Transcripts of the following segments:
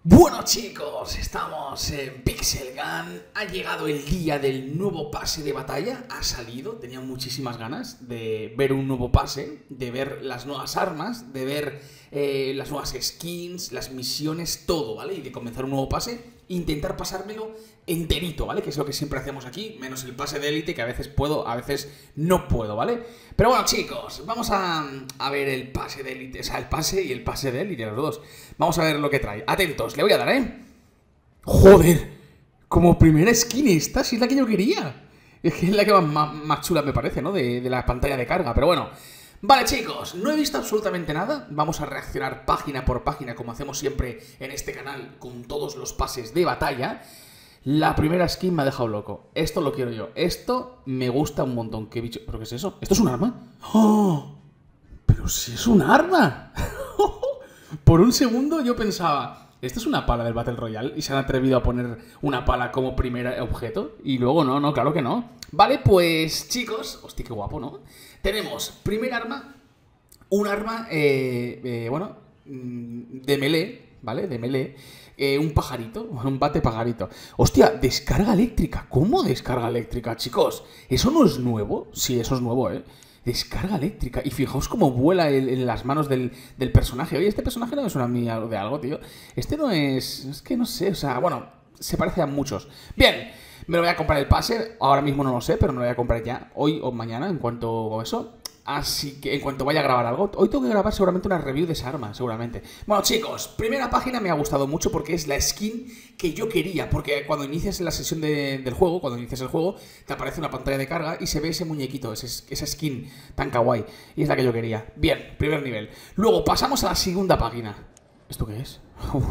Bueno chicos, estamos en Pixel Gun. Ha llegado el día del nuevo pase de batalla. Ha salido, tenía muchísimas ganas de ver un nuevo pase, de ver las nuevas armas, de ver las nuevas skins, las misiones, todo, ¿vale? Y de comenzar un nuevo pase, intentar pasármelo enterito, ¿vale? Que es lo que siempre hacemos aquí, menos el pase de élite, que a veces puedo, a veces no puedo, ¿vale? Pero bueno chicos, vamos a ver el pase de élite, o sea, el pase y el pase de élite, los dos. Vamos a ver lo que trae. Atentos, le voy a dar, ¿eh? ¡Joder! Como primera skin esta, si es la que yo quería. Es que es la que más chula me parece, ¿no? De la pantalla de carga, pero bueno. Vale chicos, no he visto absolutamente nada. Vamos a reaccionar página por página, como hacemos siempre en este canal, con todos los pases de batalla. La primera skin me ha dejado loco. Esto lo quiero yo. Esto me gusta un montón. ¿Qué bicho? ¿Pero qué es eso? ¿Esto es un arma? ¡Oh! ¡Pero si es un arma! Por un segundo yo pensaba, ¿esto es una pala del Battle Royale? Y se han atrevido a poner una pala como primer objeto. Y luego no, claro que no. Vale, pues chicos, hostia, qué guapo, ¿no? Tenemos primer arma, un arma, bueno, de melee, ¿vale? De melee. Un pajarito, un bate pajarito. Hostia, descarga eléctrica. ¿Cómo descarga eléctrica, chicos? ¿Eso no es nuevo? Sí, eso es nuevo, ¿eh? Descarga eléctrica. Y fijaos cómo vuela en las manos del personaje. Oye, este personaje no me suena a mí de algo, tío. Este no es... Es que no sé, o sea, bueno, se parece a muchos. Bien, me lo voy a comprar el pase. Ahora mismo no lo sé, pero me lo voy a comprar ya. Hoy o mañana, en cuanto a eso. Así que en cuanto vaya a grabar algo, hoy tengo que grabar seguramente una review de esa arma, seguramente. Bueno chicos, primera página me ha gustado mucho porque es la skin que yo quería. Porque cuando inicias la sesión del juego, cuando inicias el juego, te aparece una pantalla de carga y se ve ese muñequito, esa skin tan kawaii. Y es la que yo quería. Bien, primer nivel. Luego pasamos a la segunda página. ¿Esto qué es?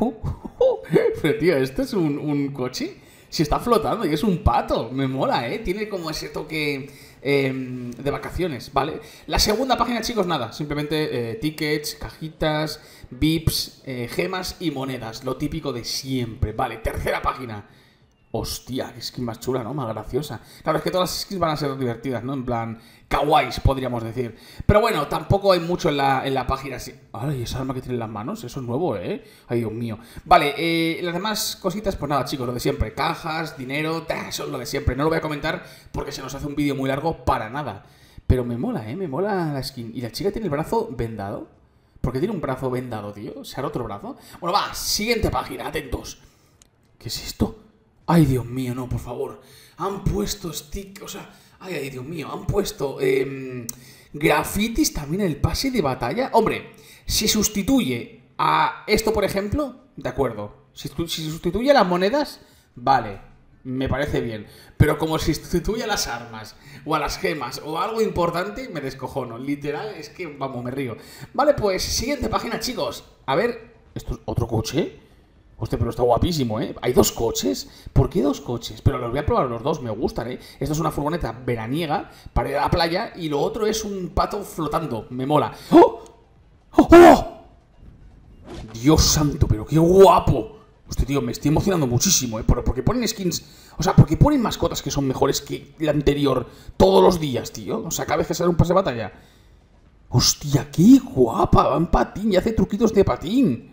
Pero tío, ¿esto es un coche? Si está flotando y es un pato, me mola, ¿eh? Tiene como ese toque de vacaciones, ¿vale? La segunda página, chicos, nada, simplemente tickets, cajitas, VIPs, gemas y monedas, lo típico de siempre, ¿vale? Tercera página. Hostia, qué skin más chula, ¿no? Más graciosa. Claro, es que todas las skins van a ser divertidas, ¿no? En plan, kawaiis, podríamos decir. Pero bueno, tampoco hay mucho en la página así. Ay, esa arma que tiene en las manos, eso es nuevo, ¿eh? Ay, Dios mío. Vale, las demás cositas, pues nada, chicos, lo de siempre. Cajas, dinero, eso es lo de siempre. No lo voy a comentar porque se nos hace un vídeo muy largo para nada. Pero me mola, ¿eh? Me mola la skin. ¿Y la chica tiene el brazo vendado? ¿Por qué tiene un brazo vendado, tío? ¿Se hará otro brazo? Bueno, va, siguiente página, atentos. ¿Qué es esto? Ay, Dios mío, no, por favor. Han puesto o sea, ay, Dios mío, han puesto grafitis también en el pase de batalla. Hombre, si sustituye a esto, por ejemplo, de acuerdo. Si sustituye a las monedas, vale, me parece bien. Pero como si sustituye a las armas, o a las gemas, o a algo importante, me descojono. Literal, es que, vamos, me río. Vale, pues, siguiente página, chicos. A ver, ¿esto es otro coche? Hostia, pero está guapísimo, ¿eh? ¿Hay dos coches? ¿Por qué dos coches? Pero los voy a probar los dos, me gustan, ¿eh? Esto es una furgoneta veraniega para ir a la playa y lo otro es un pato flotando. Me mola. ¡Oh! ¡Oh! ¡Oh! Dios santo, pero qué guapo. Hostia, tío, me estoy emocionando muchísimo, ¿eh? Porque ponen skins... O sea, porque ponen mascotas que son mejores que la anterior todos los días, tío. O sea, cada vez que sale un pase de batalla. Hostia, qué guapa. Va en patín y hace truquitos de patín.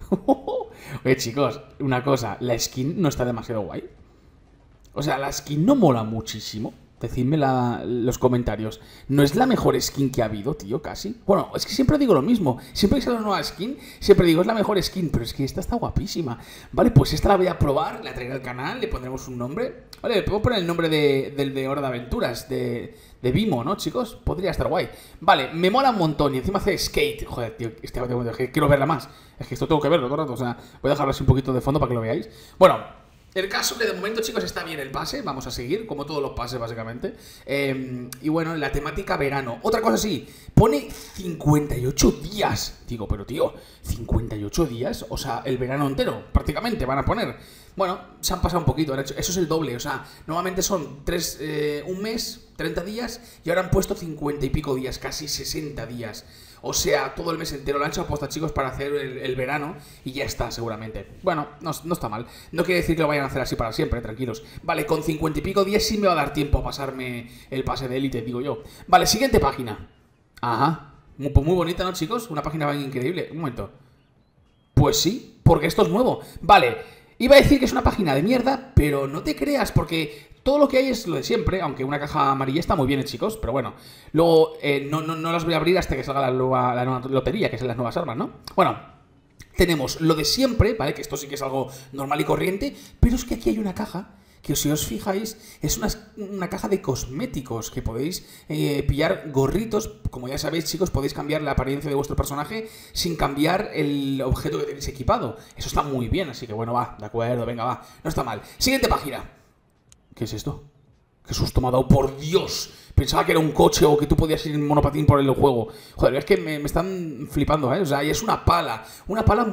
Oye chicos, una cosa, la skin no está demasiado guay. O sea, la skin no mola muchísimo. Decidme los comentarios. ¿No es la mejor skin que ha habido, tío, casi? Bueno, es que siempre digo lo mismo. Siempre que sale una nueva skin, siempre digo, es la mejor skin. Pero es que esta está guapísima. Vale, pues esta la voy a probar, la traeré al canal, le pondremos un nombre. Vale, le puedo poner el nombre del de Hora de Aventuras, de Vimo, ¿no, chicos? Podría estar guay. Vale, me mola un montón y encima hace skate. Joder, tío, quiero verla más. Es que esto tengo que verlo todo el rato, o sea, voy a dejarlo así un poquito de fondo para que lo veáis. Bueno, el caso que de momento, chicos, está bien el pase. Vamos a seguir, como todos los pases, básicamente. Y bueno, la temática verano. Otra cosa sí, pone 58 días. Digo, pero tío, 58 días, o sea, el verano entero, prácticamente, van a poner. Bueno, se han pasado un poquito, eso es el doble. O sea, normalmente son un mes, 30 días, y ahora han puesto 50 y pico días, casi 60 días. O sea, todo el mes entero lo han hecho aposta, chicos, para hacer el verano y ya está, seguramente. Bueno, no está mal. No quiere decir que lo vayan a hacer así para siempre, tranquilos. Vale, con 50 y pico días sí me va a dar tiempo a pasarme el pase de élite, digo yo. Vale, siguiente página. Ajá. Pues muy bonita, ¿no, chicos? Una página increíble. Un momento. Pues sí. porque esto es nuevo. Vale, iba a decir que es una página de mierda, pero no te creas, porque todo lo que hay es lo de siempre, aunque una caja amarilla está muy bien, chicos, pero bueno. Luego, no las voy a abrir hasta que salga la nueva lotería, que son las nuevas armas, ¿no? Bueno, tenemos lo de siempre, ¿vale? Que esto sí que es algo normal y corriente, pero es que aquí hay una caja que, si os fijáis, es una caja de cosméticos que podéis pillar gorritos. Como ya sabéis, chicos, podéis cambiar la apariencia de vuestro personaje sin cambiar el objeto que tenéis equipado. Eso está muy bien, así que bueno, va, de acuerdo, venga, va, no está mal. Siguiente página. ¿Qué es esto? ¡Qué susto me ha dado! ¡Por Dios! Pensaba que era un coche o que tú podías ir en monopatín por el juego. Joder, es que me están flipando, ¿eh? O sea, y es una pala. Una pala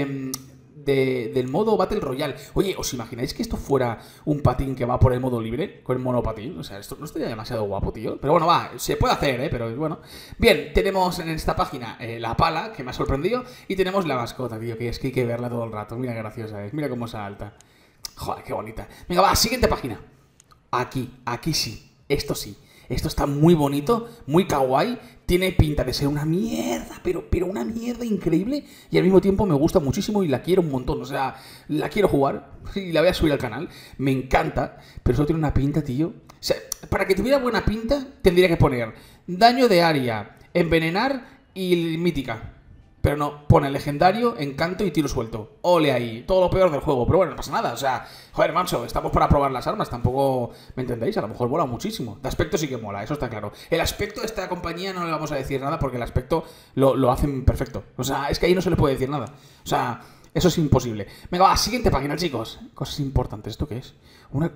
del modo Battle Royale. Oye, ¿os imagináis que esto fuera un patín que va por el modo libre? Con el monopatín. O sea, esto no estaría demasiado guapo, tío. Pero bueno, va, se puede hacer, ¿eh? Pero bueno. Bien, tenemos en esta página la pala, que me ha sorprendido. Y tenemos la mascota, tío, que es que hay que verla todo el rato. Mira qué graciosa es. Mira cómo salta. Joder, qué bonita. Venga, va, siguiente página. Aquí sí. Esto está muy bonito, muy kawaii. Tiene pinta de ser una mierda, pero una mierda increíble. Y al mismo tiempo me gusta muchísimo y la quiero un montón. O sea, la quiero jugar y la voy a subir al canal. Me encanta, pero eso tiene una pinta, tío. O sea, para que tuviera buena pinta, tendría que poner daño de área, envenenar y mítica. Pero no, pone legendario, encanto y tiro suelto. Ole ahí, todo lo peor del juego. Pero bueno, no pasa nada, o sea, joder, manso, estamos para probar las armas, tampoco, ¿me entendéis? A lo mejor mola muchísimo. De aspecto sí que mola, eso está claro. El aspecto de esta compañía no le vamos a decir nada porque el aspecto lo hacen perfecto. O sea, es que ahí no se le puede decir nada. O sea, eso es imposible. Venga, va, siguiente página, chicos. Cosas importantes, ¿esto qué es?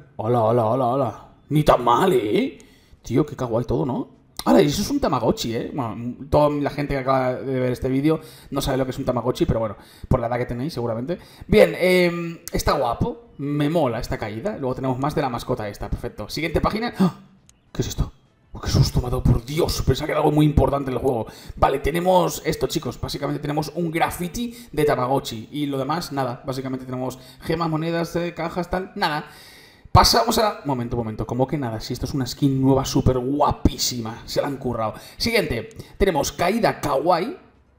Hola. Ni tan mal, ¿eh? Tío, qué kawaii todo, ¿no? Ahora, eso es un Tamagotchi, ¿eh? Bueno, toda la gente que acaba de ver este vídeo no sabe lo que es un Tamagotchi, pero bueno, por la edad que tenéis, seguramente. Bien, está guapo, me mola esta caída. Luego tenemos más de la mascota esta, perfecto. Siguiente página. ¡Ah! ¿Qué es esto? Oh, ¡qué susto me ha dado, por Dios! Pensaba que era algo muy importante en el juego. Vale, tenemos esto, chicos. Básicamente tenemos un graffiti de Tamagotchi. Y lo demás, nada. Básicamente tenemos gemas, monedas, cajas, tal, nada. Pasamos a... Momento. ¿Cómo que nada? Si esto es una skin nueva súper guapísima. Se la han currado. Siguiente. Tenemos caída kawaii.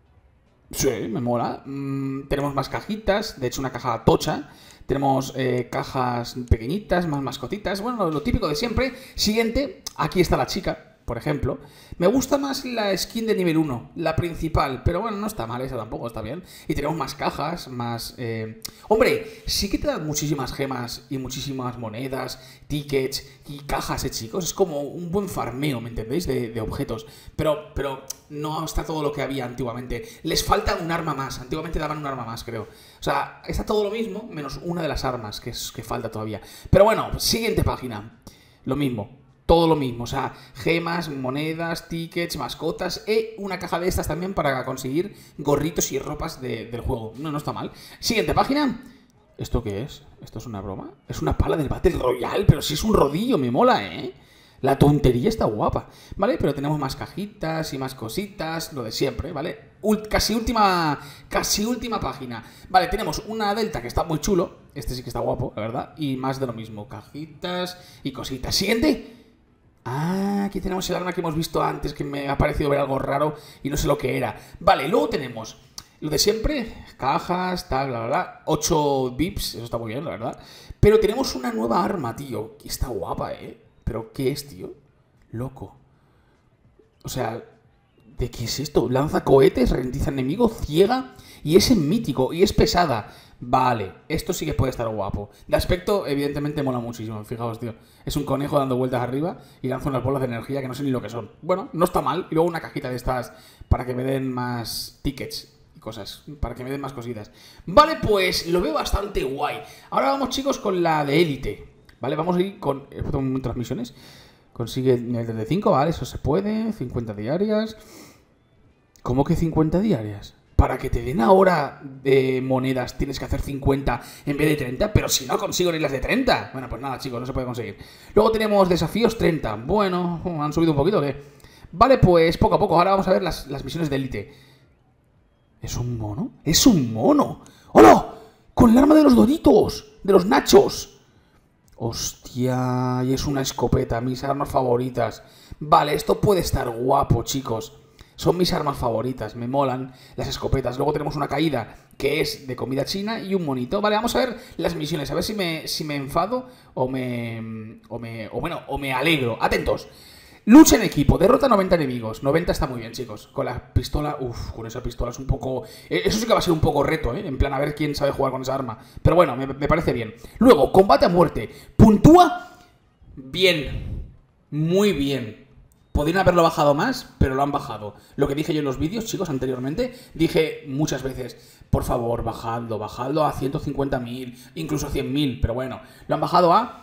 Sí, me mola. Tenemos más cajitas. De hecho, una caja tocha. Tenemos cajas pequeñitas, más mascotitas. Bueno, lo típico de siempre. Siguiente. Aquí está la chica, por ejemplo. Me gusta más la skin de nivel 1, la principal, pero bueno, no está mal, esa tampoco está bien. Y tenemos más cajas, más... Hombre, sí que te dan muchísimas gemas y muchísimas monedas, tickets y cajas, chicos. Es como un buen farmeo, ¿me entendéis? De objetos. Pero no está todo lo que había antiguamente. Les falta un arma más. Antiguamente daban un arma más, creo. O sea, está todo lo mismo, menos una de las armas que falta todavía. Pero bueno, siguiente página. Lo mismo. Todo lo mismo, o sea, gemas, monedas, tickets, mascotas y una caja de estas también para conseguir gorritos y ropas del juego. No está mal. Siguiente página. ¿Esto qué es? ¿Esto es una broma? Es una pala del Battle Royale, pero si es un rodillo, me mola, ¿eh? La tontería está guapa, ¿vale? Pero tenemos más cajitas y más cositas, lo de siempre, ¿vale? Casi última página. Vale, tenemos una delta que está muy chulo. Este sí que está guapo, la verdad. Y más de lo mismo, cajitas y cositas. Siguiente. Ah, aquí tenemos el arma que hemos visto antes, que me ha parecido ver algo raro y no sé lo que era. Vale, luego tenemos lo de siempre, cajas, tal, bla, bla, bla. 8 VIPs, eso está muy bien, la verdad. Pero tenemos una nueva arma, tío, que está guapa, ¿eh? ¿Pero qué es, tío? Loco. O sea, ¿de qué es esto? Lanza cohetes, ralentiza enemigo, ciega y es en mítico y es pesada. Vale, esto sí que puede estar guapo. De aspecto, evidentemente, mola muchísimo. Fijaos, tío. Es un conejo dando vueltas arriba y lanza unas bolas de energía que no sé ni lo que son. Bueno, no está mal. Y luego una cajita de estas para que me den más tickets y cosas. Para que me den más cositas. Vale, pues lo veo bastante guay. Ahora vamos, chicos, con la de élite. Vale, vamos a ir con transmisiones. Consigue el nivel 35, vale, eso se puede. 50 diarias. ¿Cómo que 50 diarias? Para que te den ahora de monedas tienes que hacer 50 en vez de 30, pero si no consigo ni las de 30. Bueno, pues nada, chicos, no se puede conseguir. Luego tenemos desafíos 30. Bueno, han subido un poquito, ¿qué? Vale, pues poco a poco. Ahora vamos a ver las misiones de élite. ¿Es un mono? ¡Es un mono! ¡Hola! ¡Con el arma de los Doritos! ¡De los nachos! Hostia, y es una escopeta, mis armas favoritas. Vale, esto puede estar guapo, chicos. Son mis armas favoritas, me molan las escopetas. Luego tenemos una caída que es de comida china y un monito. Vale, vamos a ver las misiones, a ver si me enfado o me alegro. Atentos. Lucha en equipo, derrota 90 enemigos. 90 está muy bien, chicos. Con la pistola, con esa pistola es un poco... Eso sí que va a ser un poco reto, ¿eh? En plan, a ver quién sabe jugar con esa arma. Pero bueno, me parece bien. Luego, combate a muerte. Puntúa bien. Muy bien. Podrían haberlo bajado más, pero lo han bajado. Lo que dije yo en los vídeos, chicos, anteriormente, dije muchas veces, por favor, bajadlo a 150.000, incluso a 100.000, pero bueno, lo han bajado a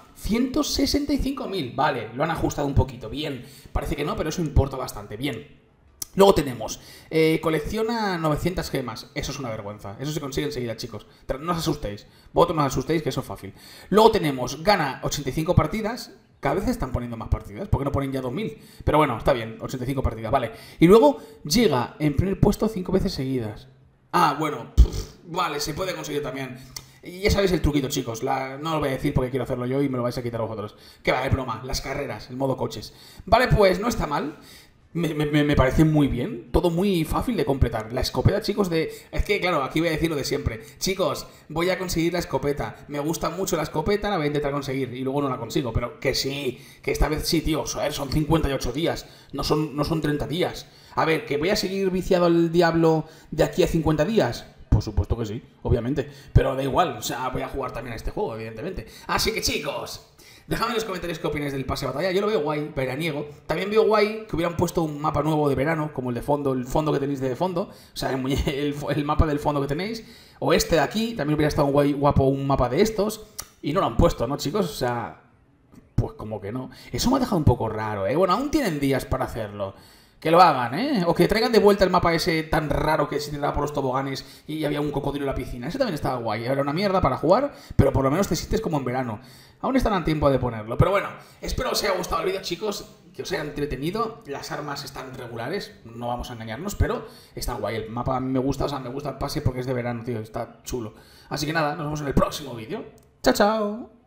165.000, vale, lo han ajustado un poquito, bien, parece que no, pero eso importa bastante, bien. Luego tenemos, colecciona 900 gemas, eso es una vergüenza, eso se consigue enseguida, chicos, no os asustéis, vosotros no os asustéis, que eso es fácil. Luego tenemos, gana 85 partidas, cada vez están poniendo más partidas, ¿por qué no ponen ya 2000? Pero bueno, está bien, 85 partidas, vale. Y luego llega en primer puesto 5 veces seguidas. Ah, bueno, vale, se puede conseguir también. Y ya sabéis el truquito, chicos. No lo voy a decir porque quiero hacerlo yo y me lo vais a quitar vosotros. Que va, es broma. Las carreras, el modo coches. Vale, pues no está mal. Me parece muy bien. Todo muy fácil de completar. La escopeta, chicos, Es que, claro, aquí voy a decir lo de siempre. Chicos, voy a conseguir la escopeta. Me gusta mucho la escopeta, la voy a intentar conseguir. Y luego no la consigo. Pero que sí, que esta vez sí, tío. A ver, son 58 días. No son 30 días. A ver, ¿que voy a seguir viciado al diablo de aquí a 50 días? Por supuesto que sí, obviamente. Pero da igual, o sea, voy a jugar también a este juego, evidentemente. Así que, chicos, dejadme en los comentarios qué opináis del pase de batalla. Yo lo veo guay, veraniego. También veo guay que hubieran puesto un mapa nuevo de verano, como el fondo que tenéis de fondo. O sea, el mapa del fondo que tenéis. O este de aquí, también hubiera estado guapo un mapa de estos. Y no lo han puesto, ¿no, chicos? O sea, pues como que no. Eso me ha dejado un poco raro, ¿eh? Bueno, aún tienen días para hacerlo. Que lo hagan, ¿eh? O que traigan de vuelta el mapa ese tan raro que se tiraba por los toboganes y había un cocodrilo en la piscina. Ese también estaba guay. Era una mierda para jugar, pero por lo menos te sientes como en verano. Aún están a tiempo de ponerlo. Pero bueno, espero os haya gustado el vídeo, chicos. Que os haya entretenido. Las armas están regulares, no vamos a engañarnos, pero está guay. El mapa a mí me gusta, o sea, me gusta el pase porque es de verano, tío. Está chulo. Así que nada, nos vemos en el próximo vídeo. ¡Chao, chao!